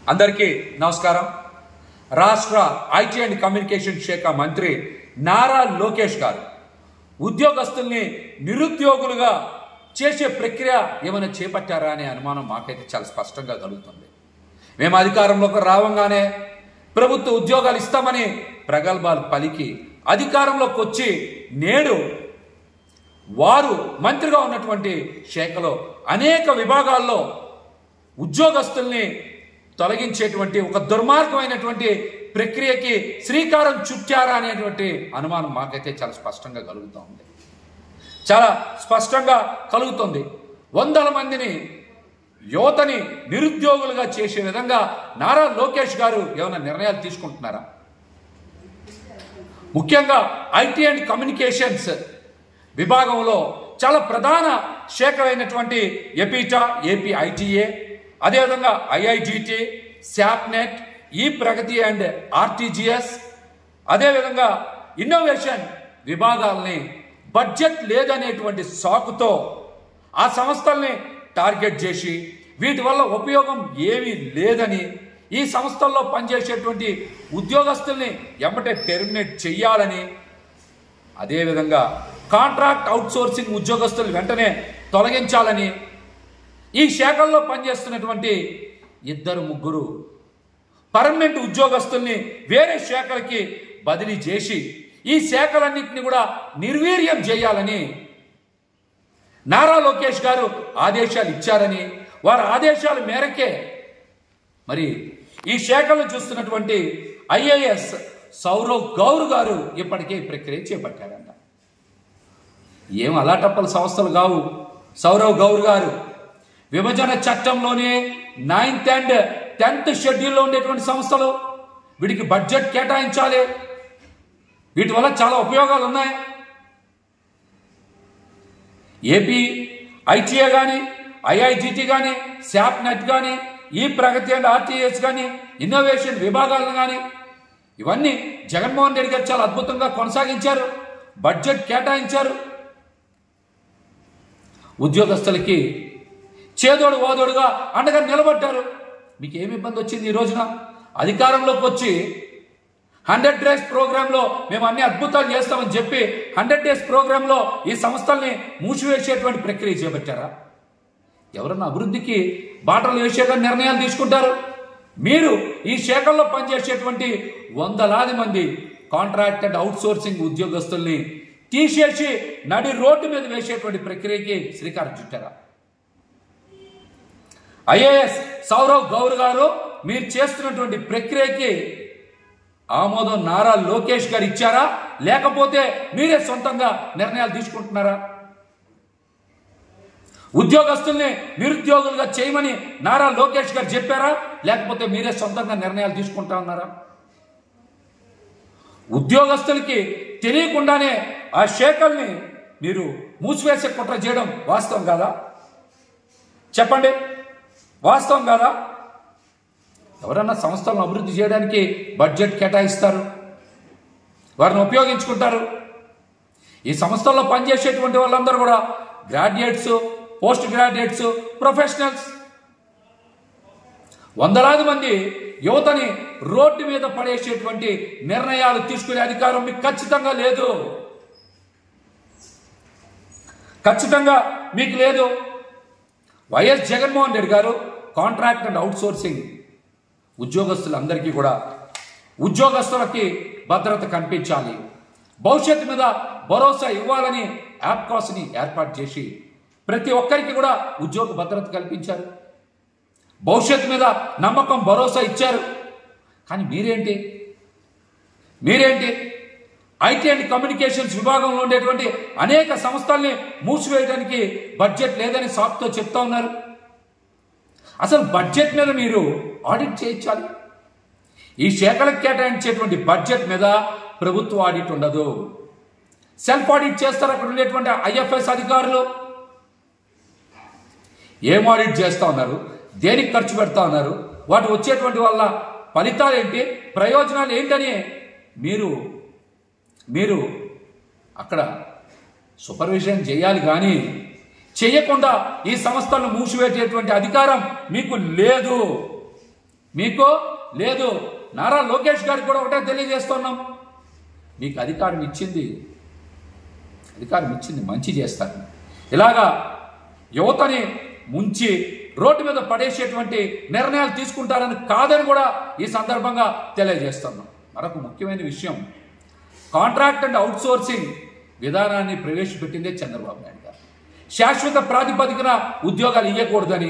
అందరికీ నమస్కారం. రాష్ట్ర ఐటీ అండ్ కమ్యూనికేషన్ శాఖ మంత్రి నారా లోకేష్ గారు ఉద్యోగస్తుల్ని నిరుద్యోగులుగా చేసే ప్రక్రియ ఏమైనా చేపట్టారా అనే అనుమానం మాకైతే చాలా స్పష్టంగా కలుగుతుంది. మేము అధికారంలోకి రావంగానే ప్రభుత్వ ఉద్యోగాలు ఇస్తామని ప్రగల్భాలు పలికి అధికారంలోకి వచ్చి నేడు వారు మంత్రిగా ఉన్నటువంటి శాఖలో అనేక విభాగాల్లో ఉద్యోగస్తుల్ని తొలగించేటువంటి ఒక దుర్మార్గమైనటువంటి ప్రక్రియకి శ్రీకారం చుట్టారా అనేటువంటి అనుమానం మాకైతే చాలా స్పష్టంగా కలుగుతూ ఉంది. చాలా స్పష్టంగా కలుగుతుంది. వందల మందిని యువతని నిరుద్యోగులుగా చేసే విధంగా నారా లోకేష్ గారు ఏమైనా నిర్ణయాలు తీసుకుంటున్నారా? ముఖ్యంగా ఐటీ అండ్ కమ్యూనికేషన్స్ విభాగంలో చాలా ప్రధాన శాఖ అయినటువంటి ఎపిటా, ఏపీ ఐటీఏ, అదేవిధంగా ఐఐజిటి, శాప్నెట్, ఈ ప్రగతి అండ్ ఆర్టీజీఎస్, అదేవిధంగా ఇన్నోవేషన్ విభాగాల్ని బడ్జెట్ లేదనేటువంటి సాకుతో ఆ సంస్థల్ని టార్గెట్ చేసి వీటి వల్ల ఉపయోగం ఏమీ లేదని ఈ సంస్థల్లో పనిచేసేటువంటి ఉద్యోగస్తుల్ని ఎమ్మటే టెర్మినేట్ చెయ్యాలని, అదేవిధంగా కాంట్రాక్ట్ అవుట్సోర్సింగ్ ఉద్యోగస్తులు వెంటనే తొలగించాలని ఈ శాఖల్లో పనిచేస్తున్నటువంటి 2-3 పర్మనెంట్ ఉద్యోగస్తుల్ని వేరే శాఖలకి బదిలీ చేసి ఈ శాఖలన్నింటినీ కూడా నిర్వీర్యం చేయాలని నారా లోకేష్ గారు ఆదేశాలు ఇచ్చారని, వారి ఆదేశాల మేరకే మరి ఈ శాఖలను చూస్తున్నటువంటి ఐఏఎస్ సౌరవ్ గౌర్ గారు ఇప్పటికే ఈ ప్రక్రియ చేపట్టారంట. ఏం అలాటప్పల సంస్థలు కావు సౌరవ్ గౌర్ గారు. విభజన చట్టంలోనే 9th and 10th షెడ్యూల్లో ఉండేటువంటి సంస్థలు. వీటికి బడ్జెట్ కేటాయించాలి. వీటి వల్ల చాలా ఉపయోగాలు ఉన్నాయి. ఏపీ ఐటీఏ కానీ, ఐఐజిటి కానీ, శాప్నెట్ కానీ, ఈ ప్రగతి అండ్ ఆర్టీఎస్ కానీ, ఇన్నోవేషన్ విభాగాలను కానీ ఇవన్నీ జగన్మోహన్ రెడ్డి గారు చాలా అద్భుతంగా కొనసాగించారు. బడ్జెట్ కేటాయించారు. ఉద్యోగస్తులకి చేదోడు వాదోడుగా అండగా నిలబడ్డారు. మీకు ఏమి ఇబ్బంది వచ్చింది? ఈ రోజున అధికారంలోకి వచ్చి 100 days ప్రోగ్రాంలో మేము అన్ని అద్భుతాలు చేస్తామని చెప్పి 100 days ప్రోగ్రాంలో ఈ సంస్థల్ని మూసివేసేటువంటి ప్రక్రియ చేపట్టారా? ఎవరన్నా అభివృద్ధికి బాటలు వేసేగా నిర్ణయాలు తీసుకుంటారు. మీరు ఈ శాఖల్లో పనిచేసేటువంటి వందలాది మంది కాంట్రాక్ట్ అండ్ అవుట్సోర్సింగ్ ఉద్యోగస్తుల్ని తీసేసి నడి రోడ్డు మీద వేసేటువంటి ప్రక్రియకి శ్రీకారం చుట్టారా? ఐఏఎస్ సౌరవ్ గౌర్ గారు మీరు చేస్తున్నటువంటి ప్రక్రియకి ఆమోదం నారా లోకేష్ గారు ఇచ్చారా, లేకపోతే మీరే సొంతంగా నిర్ణయాలు తీసుకుంటున్నారా? ఉద్యోగస్తుల్ని నిరుద్యోగులుగా చేయమని నారా లోకేష్ గారు చెప్పారా, లేకపోతే మీరే సొంతంగా నిర్ణయాలు తీసుకుంటా ఉన్నారా? ఉద్యోగస్తులకి తెలియకుండానే ఆ శాఖల్ని మీరు మూసివేసే కుట్ర చేయడం వాస్తవం కాదా? చెప్పండి, వాస్తవం కాదా? ఎవరన్నా సంస్థలను అభివృద్ధి చేయడానికి బడ్జెట్ కేటాయిస్తారు, వారిని ఉపయోగించుకుంటారు. ఈ సంస్థల్లో పనిచేసేటువంటి వాళ్ళందరూ కూడా గ్రాడ్యుయేట్స్, పోస్ట్ గ్రాడ్యుయేట్స్, ప్రొఫెషనల్స్. వందలాది మంది యువతని రోడ్డు మీద పడేసేటువంటి నిర్ణయాలు తీసుకునే అధికారం మీకు ఖచ్చితంగా లేదు. ఖచ్చితంగా మీకు లేదు. వైఎస్ జగన్మోహన్ రెడ్డి గారు కాంట్రాక్ట్ అండ్ అవుట్సోర్సింగ్ ఉద్యోగస్తులందరికీ కూడా ఉద్యోగస్తులకి భద్రత కల్పించాలి, భవిష్యత్తు మీద భరోసా ఇవ్వాలని యాప్కాస్ని ఏర్పాటు చేసి ప్రతి ఒక్కరికి కూడా ఉద్యోగ భద్రత కల్పించారు. భవిష్యత్తు మీద నమ్మకం, భరోసా ఇచ్చారు. కానీ మీరేంటి ఐటీ అండ్ కమ్యూనికేషన్స్ విభాగంలో ఉండేటువంటి అనేక సంస్థల్ని మూసివేయడానికి బడ్జెట్ లేదని సాకుతో చెప్తా ఉన్నారు. అసలు బడ్జెట్ మీద మీరు ఆడిట్ చేయించాలి. ఈ శాఖలకు కేటాయించేటువంటి బడ్జెట్ మీద ప్రభుత్వ ఆడిట్ ఉండదు. సెల్ఫ్ ఆడిట్ చేస్తారు అక్కడ ఉండేటువంటి ఐఎఫ్ఎస్ అధికారులు. ఏం ఆడిట్ చేస్తూ ఉన్నారు, దేనికి ఖర్చు పెడతా ఉన్నారు, వాటి వచ్చేటువంటి వల్ల ఫలితాలు ఏంటి, ప్రయోజనాలు ఏంటని మీరు అక్కడ సూపర్విజన్ చేయాలి. కానీ చేయకుండా ఈ సంస్థలను మూసివేసేటువంటి అధికారం మీకు లేదు. మీకో లేదు. నారా లోకేష్ గారికి కూడా ఒకటే తెలియజేస్తున్నాం, మీకు అధికారం ఇచ్చింది మంచి చేస్తారు. ఇలాగా యువతని ముంచి రోడ్డు మీద పడేసేటువంటి నిర్ణయాలు తీసుకుంటారని కాదని కూడా ఈ సందర్భంగా తెలియజేస్తున్నాం. మరొక ముఖ్యమైన విషయం, కాంట్రాక్ట్ అండ్ అవుట్సోర్సింగ్ విధానాన్ని ప్రవేశపెట్టిందే చంద్రబాబు నాయుడు గారు. శాశ్వత ప్రాతిపదికన ఉద్యోగాలు ఇవ్వకూడదని,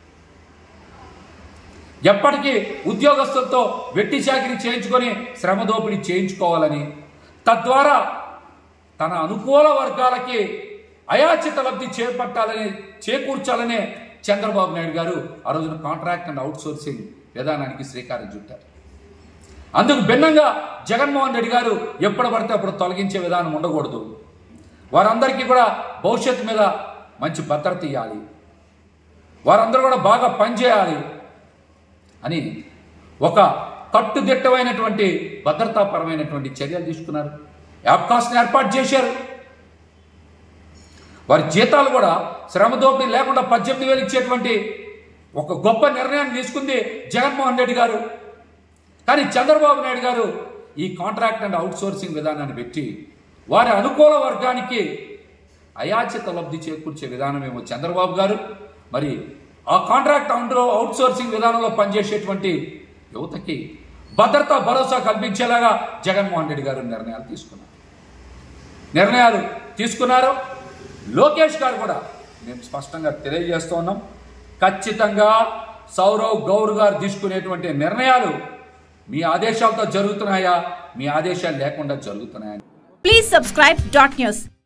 ఎప్పటికీ ఉద్యోగస్తులతో వెట్టి చాకిరీ చేయించుకొని శ్రమ దోపిడీ చేయించుకోవాలని, తద్వారా తన అనుకూల వర్గాలకి అయాచిత లబ్ధి చేకూర్చాలనే చంద్రబాబు నాయుడు గారు ఆ రోజున కాంట్రాక్ట్ అండ్ అవుట్సోర్సింగ్ విధానానికి శ్రీకారం చుట్టారు. అందుకు భిన్నంగా జగన్మోహన్ రెడ్డి గారు ఎప్పుడు పడితే అప్పుడు తొలగించే విధానం ఉండకూడదు. వారందరికీ కూడా భవిష్యత్తు మీద మంచి భద్రత ఇవ్వాలి, వారందరూ కూడా బాగా పనిచేయాలి అని ఒక కట్టుదిట్టమైనటువంటి భద్రతాపరమైనటువంటి చర్యలు తీసుకున్నారు. యాప్కాస్ట్ని ఏర్పాటు చేశారు. వారి జీతాలు కూడా శ్రమ దోపిడీ లేకుండా 18,000 ఇచ్చేటువంటి ఒక గొప్ప నిర్ణయాన్ని తీసుకుంది జగన్మోహన్ రెడ్డి గారు. కానీ చంద్రబాబు నాయుడు గారు ఈ కాంట్రాక్ట్ అండ్ అవుట్సోర్సింగ్ విధానాన్ని పెట్టి వారి అనుకూల వర్గానికి అయాచిత లబ్ధి చేకూర్చే విధానమేమో చంద్రబాబు గారు, మరి ఆ కాంట్రాక్ట్ అవుట్సోర్సింగ్ విధానంలో పనిచేసేటువంటి యువతకి భద్రతా భరోసా కల్పించేలాగా జగన్మోహన్ రెడ్డి గారు నిర్ణయాలు తీసుకున్నారు. లోకేష్ గారు కూడా మేము స్పష్టంగా తెలియజేస్తూ ఉన్నాం, ఖచ్చితంగా సౌరవ్ గౌర్ గారు తీసుకునేటువంటి నిర్ణయాలు మీ ఆదేశాలతో జరుగుతున్నాయా, మీ ఆదేశాలు లేకుండా జరుగుతున్నాయా? Please subscribe .news